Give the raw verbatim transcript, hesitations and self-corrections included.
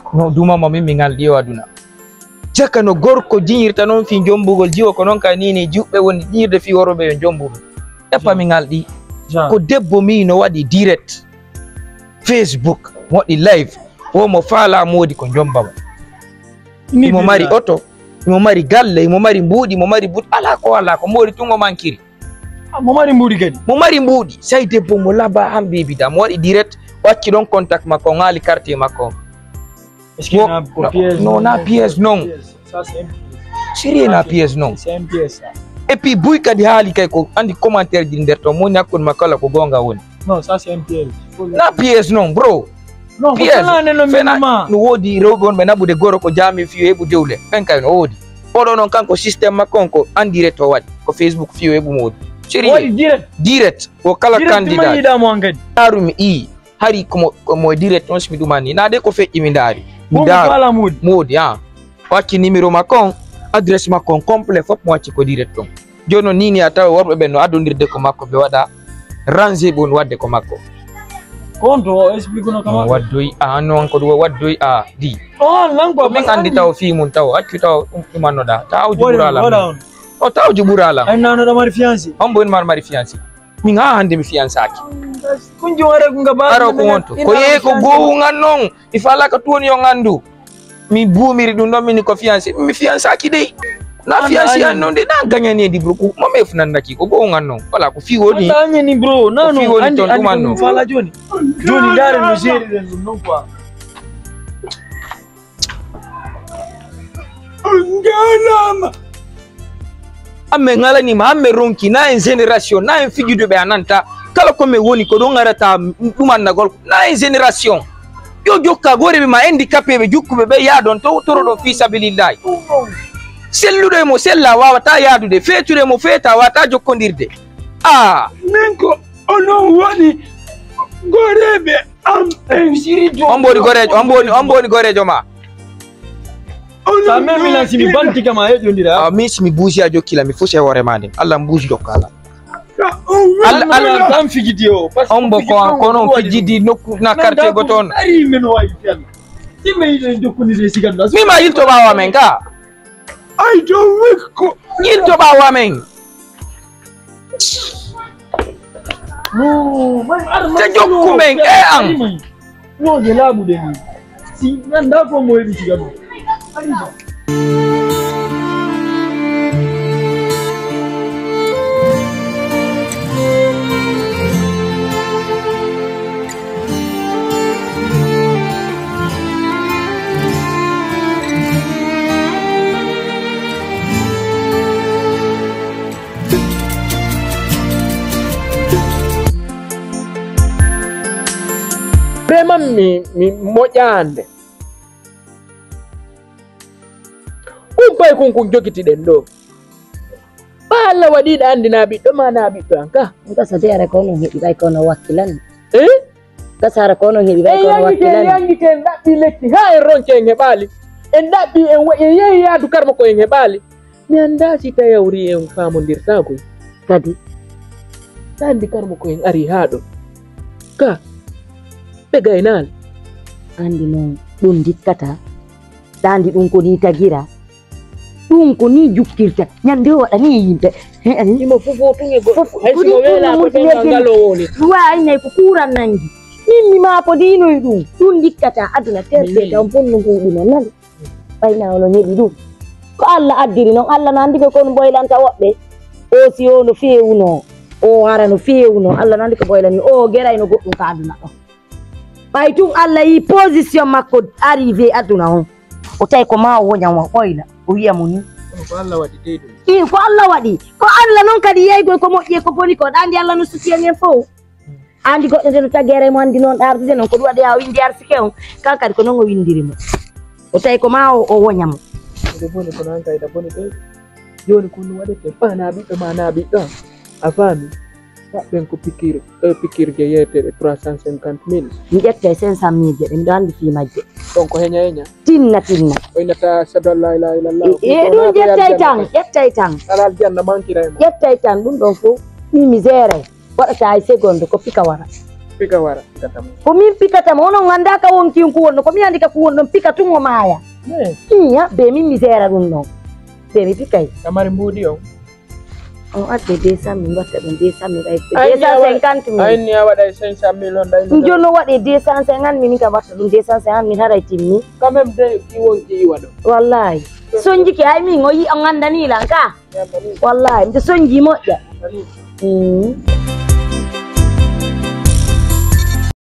no duma mami mi ngal diwa duna jaka no gorko jinyirta non fi jombugol jiwo ko non ka nini jubbe woni jinyirde fi worobe yo jombugo e pa mi ngal di ko debbo mi no wadi direct Facebook wadi live o mo fala modi ko jombaba mo mari auto mo mari galle mo mari mbudi mo mari but ala ko ala ko modi tungo mankiri mo mari mbudi gadi mo mari mbudi say debbo mo laba am bibi da mo wadi direct wacci don contact makko ngali carte makko est-ce que na P S non na P S non ça c'est sérieux na P S non c'est M P S et puis buy kadi haali kay ko andi commentaire di nder to mo nyakon makala ko gonga woni non ça c'est M P S na P S non bro non P S no wodi rewbe on be nabude goro ko jami fiyo hebu dewle ben kay no wodi odo non kanko système makon ko en direct o wadi ko Facebook fiyo hebu modi sérieux wodi direct direct o kala candidat direct mo ngadi arumi i hari ko mo direct on smi dumani na de ko feji mi ndari mi dara modi modi ha wacci numéro makon adresse makon complet fop mo wacci ko direct don jono nini ataw worbe be no adondirde ko makko be wada ranger bon wadde ko makko konto explique no kama waddoy a non ko do waddoy a di oh lango min andi taw fi mun taw accu taw dum mannoda taw juburala o taw juburala ay nano da mari fiancé on bo en mar mari fiancé min ha hande mi fiancaki kunji wara ko ngaba aro ko wonto ko ye ko gowu ngannon ifala ka tuoni yo ngandu mi buumiri dum do min ko fiancé mi fiancaki dey na fiancé non de na gagnane di bro ko mo me funandaki ko gowu ngannon wala ko fi woni na ni bro na no andi andi fala joni joni dare no jeri den non quoi ngana amme ngala ni ma amme ronki na en génération na en figure de be ananta kala ko me woni ko do ngarata duman na gol na en génération yo jokka gore be ma handicapé be jukkube be ya don to toro do fi sabilillah sellude mo sella wawata yadude feture mo feta wata jokkondirde ah minko ono woni gorebe am en sirijo ombodi gorejo ombodi ombodi gorejo ma sa même la simi banti kama hejo ndira ah mi simi buusi a jokkila mi fose hore mande Allah mbuusi jokkala Allah Allah tam figidio ombo ko kono fijidi nokku na carte goton ari men way fen timme yido jokkondire siganda mi ma yilto bawa men ka ay do wekko yilto bawa men no man ar te jokku men e an no de labu de ni si nanda ko mo hebi sigando ari Prema mi mi mojande kumpai kun kun jokiti den do bala wadi da andi nabi do ma nabi do anka Muka sate ara kono hebi bay kono wakilan eh kasara kono hebi bay kono wakilan yangi ken dabi lekki ha e ronke en hebali en dabi en wa ye ya du karma ko en hebali mi anda ci tayawri en famondirta ko kadi tandi karma ko en ari hado ka pegainal andi no dum dikkata dandi dum ko ni tagira dum ko ni jukkirta nyande wada ni yimbe he ani mo fofo tunge go hay so wela ko be ngalo woni wa ay ko kuran nangi ni ma po dino dum dum dikkata aduna terde dam fonno ko dum nan bayna wala ni dum ko alla addiri non alla nandi ko kon boylanta wobbe o si o no fewuno o wara no fewuno alla nandi ko boylani o geray no goddum ka aduna do bay tum alla yi position makko arrivé aduna on o tay ko ma o wonya wa boyla o wiya moni ko alla wadi dedo i ko alla wadi ko alla non kadi yeygo ko mojje ko boni ko dandi alla no sutiyen en fo andi goddo den tagere mo andi non darde non ko wadi a windi ar sikew kan kadi ko non o windiri mo o tay ko ma o wonya mo de boni ko nan kay da boni de joni ko no wadete pana bi do mana bi do afami ben ko pikir e pikir ge yete trois cent cinquante mille mi jette cinq cent mille je do andi fi majje donc ko henya henya tinna tinna o inata sadalla ila ila allah e dum jette tan jette tan alal janna mankira mo jette tan dum don fo mi misere wadata ay seconde ko pika wara pika wara katama ko min pikata mo non anda ka wonki ko wonno ko mi andi ka ko wonno pika tungo maya eh iya be min misera dum non be mi pikay kamari mbudi yo on adde deux cent mille watta dum deux cent mille ay deux cent cinquante mille ay ni awada cinq cent mille on dai njono wadi deux cent cinquante mille ka watta dum deux cent cinquante mille haray timmi quand même de ki wonki wado wallahi sonji ki ay min o yi on andani lan ka wallahi mi sonji moƴƴa mm